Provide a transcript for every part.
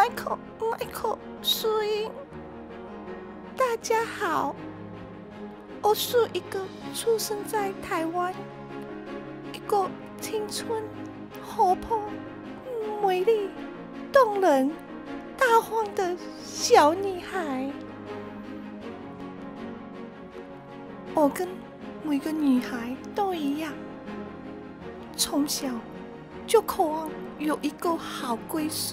Michael 苏英，大家好，我是一个出生在台湾，一个青春、活泼、美丽、动人、大方的小女孩。我跟每个女孩都一样，从小就渴望有一个好归宿。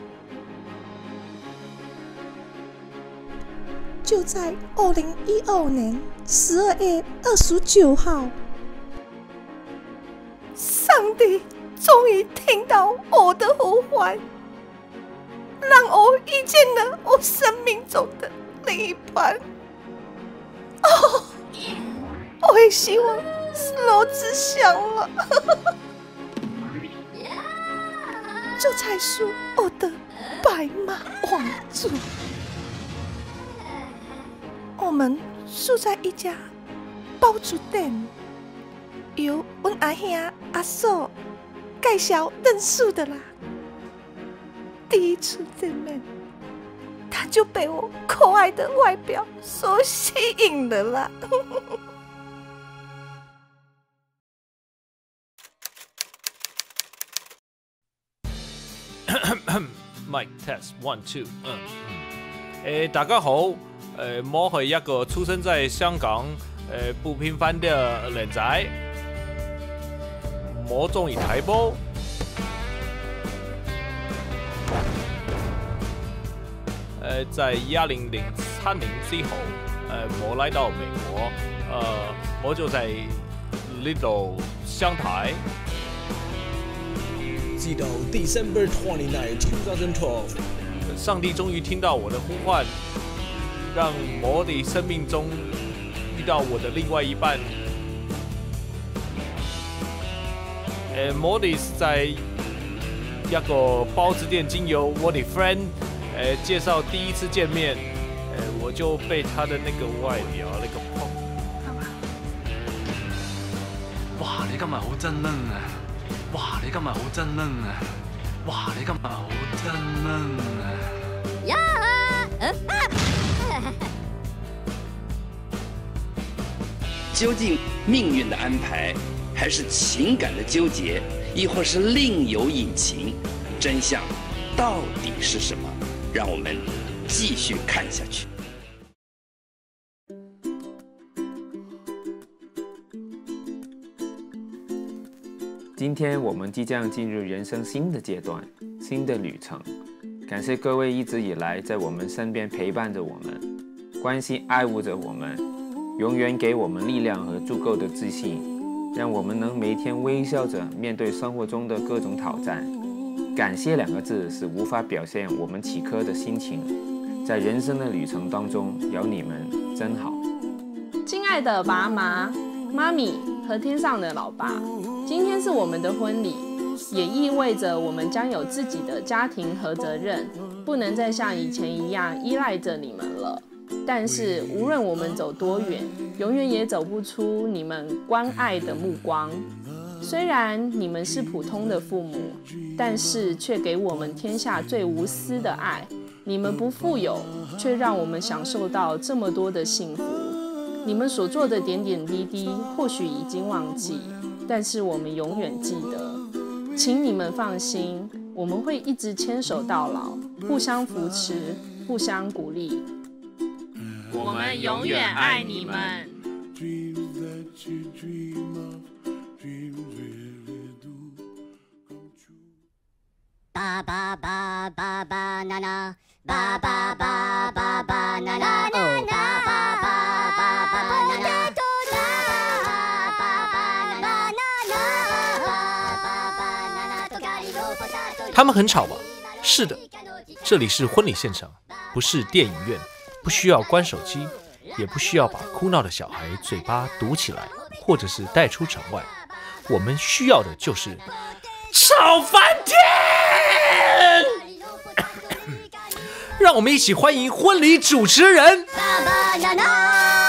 就在2012年12月29号，上帝终于听到我的呼唤，让我遇见了我生命中的另一半。哦，我也希望是罗志祥了。这才是我的白马王子。我们住在一家包租店，由阮阿兄阿嫂介绍认识的啦。第一次见面，他就被我可爱的外表所吸引了啦。 Mic test 1 2。大家好，我係一個出生在香港，不平凡的人仔，我中意睇波。在2003年之後，我來到美國，我就在呢度上台。 直到 December 29, 2012， 上帝終於聽到我的呼喚，讓我的生命中遇到我的另外一半。我的是在一個包子店經由我的 friend 介紹第一次見面，我就被他的那個外表那個碰。 哇！你今日好真撚啊！哇！你今日好真撚啊！哇！你今日好真撚啊！ 究竟命运的安排，还是情感的纠结，亦或是另有隐情？真相到底是什么？让我们继续看下去。 今天我们即将进入人生新的阶段、新的旅程。感谢各位一直以来在我们身边陪伴着我们，关心爱护着我们，永远给我们力量和足够的自信，让我们能每天微笑着面对生活中的各种挑战。感谢2个字是无法表现我们此刻的心情。在人生的旅程当中，有你们真好。 亲爱的爸妈、妈咪和天上的老爸，今天是我们的婚礼，也意味着我们将有自己的家庭和责任，不能再像以前一样依赖着你们了。但是无论我们走多远，永远也走不出你们关爱的目光。虽然你们是普通的父母，但是却给我们天下最无私的爱。你们不富有，却让我们享受到这么多的幸福。你们所做的点点滴滴，或许已经忘记，但是我们永远记得。请你们放心，我们会一直牵手到老，互相扶持，互相鼓励。 我们永远爱你们。 ba ba ba ba banana ba ba ba ba banana oh ba ba ba ba banana banana 他们很吵吧？是的，这里是婚礼现场，不是电影院，不需要关手机，也不需要把哭闹的小孩嘴巴堵起来，或者是带出场外。我们需要的就是吵翻天！让我们一起欢迎婚礼主持人。